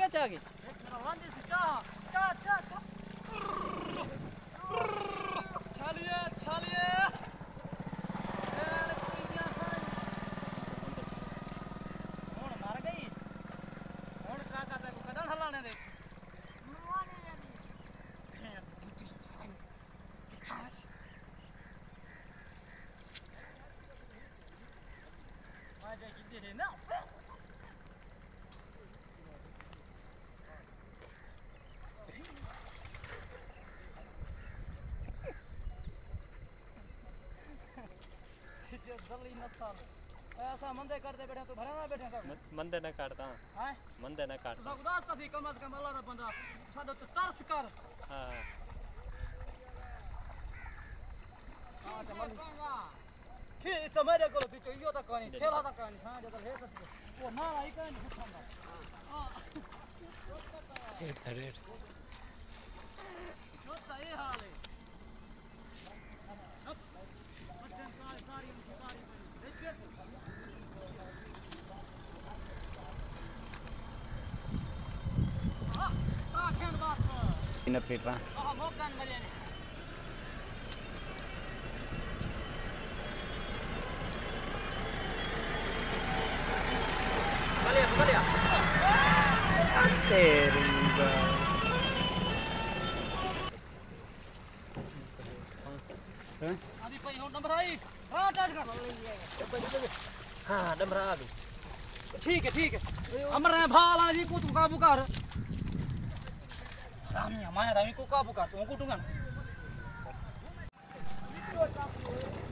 चाह की ऐसा मंदे करते बैठे तो भरा ना बैठे सब मंदे न काटता हैं मंदे न काटता तो उदास थी कम से कम अल्लाह दा बंदा साडो तो तरस कर हां हां चमन की तो मेरे को बिचो यो तो कहानी खेला तो कहानी हां जब ले सकते वो ना आई कहानी सुनदा हां रेट जो तो ये हाल है इन प्लेटवा हां मोकान मरियाने बलिया तेरी हैं अभी पई हो नंबर आई हां टाट कर हां नंबर आ गई ठीक है हमरे भाला जी को तू काबू कर रामी हमारे रामी को काबू कर तू को टूंगा